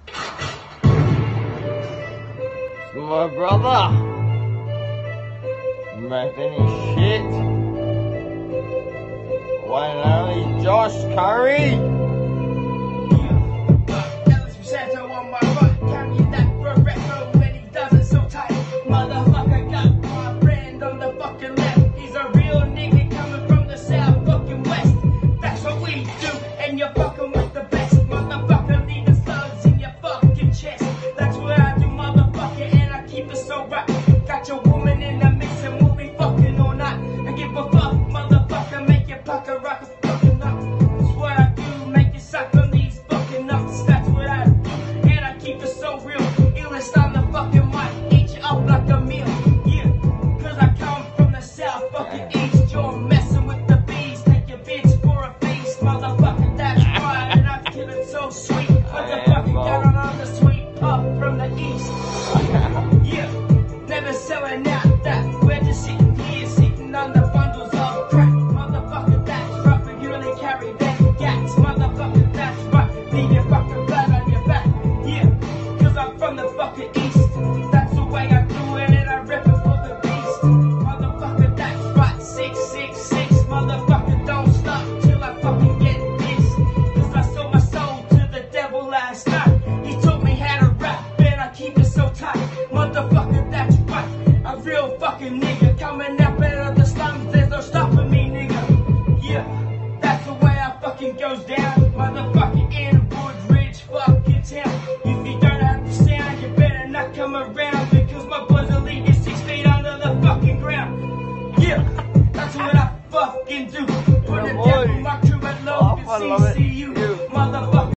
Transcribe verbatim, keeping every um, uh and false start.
My brother, making his shit. One and only Josh Curry. Motherfucker got my friend on the fucking left. He's a real nigga coming from the south fucking west. That's what we do, and you're fucking with the best. Motherfucker, leaving slugs in your fucking chest. That's what I do, motherfucker, and I keep it so right. Got your woman in the mix and we'll be fucking all night. I give a fuck, motherfucker, make your pocket rock a fucking up. That's what I do, make you suck on these fucking nuts. That's what I do, and I keep it so real. Illest on the fucking mic, eat you up like a meal. Yeah, cause I come from the south fucking east. You're messing with the bees, take your bitch for a feast. Motherfucker, that's right, and I'm feeling so sweet. Motherfucker, got on on the sweet pup from the east. Yeah, never selling out that. We're just sitting here, sitting on the bundles of crack. Motherfucker, that's right, but you really carry them gats. Motherfucker, that's right, leave your fucking blood on your back. Yeah, cause I'm from the fucking east. That's the way I do it, and I rip it for the beast. Motherfucker, that's right, six six six. Motherfucker, don't stop till I fucking get this. Cause I sold my soul to the devil last night. He taught me how to rap, and I keep it so tight. Motherfucker, that's right, a real fucking nigga coming up out of the slums. There's no stopping me, nigga. Yeah, that's the way I fucking goes down. Motherfucker, in Woodridge, fucking town. If you don't understand, you better not come around, because my boys will leave you six feet under the fucking ground. Yeah, that's what I fucking do. Put it down for my crew at low. I love it.